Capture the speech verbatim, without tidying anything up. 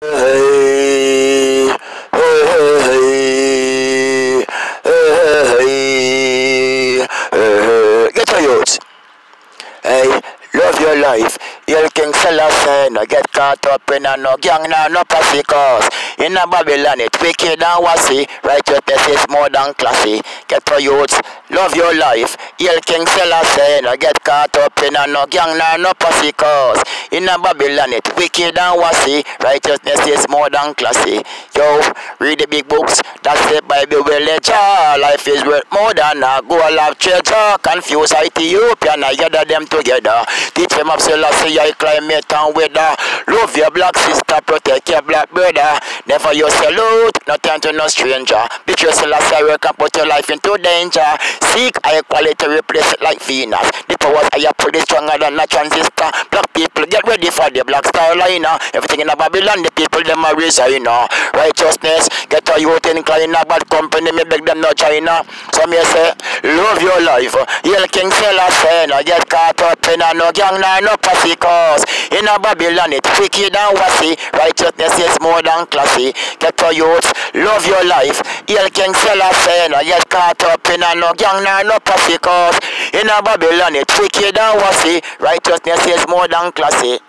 Hey, hey, hey, hey, hey, get a youth. Hey, love your life. Your King Selassie, no get caught up in a no gang, no, no pussy cause. In a Babylon, it wicked and wassy. Righteousness is more than classy. Get to youths, love your life. Your King Selassie, no get caught up in a no gang, no, no pussy cause. In a Babylon, it wicked and wassy. Righteousness is more than classy. Yo, read the big books. That's the Bible will let ya. Life is worth more than a goal of treasure. Confuse Ethiopian, I gather them together. Teach them of Selassie, I climate and weather. Love your black sister, protect your black brother. Never you salute, no turn to no stranger. Betray Selassie, work and put your life into danger. Seek high quality, replace it like Venus. The powers higher, pretty stronger than a transistor. Black people, get ready for the black star liner. Everything in a Babylon, the people, them are resigner. Righteousness, get a youth incline, a bad company, me beg them no China. So me say, love your life. Yell King Selassie, no get caught up in a no gang, no, no pussy cause. In a Babylon, it's wicked and wassy. Righteousness is more than classy. Get to youth, love your life. Yell King Selassie, no get caught up in a no gang, no, no pussy cause. In a Babylon, it's wicked and wassy. Righteousness is more than classy.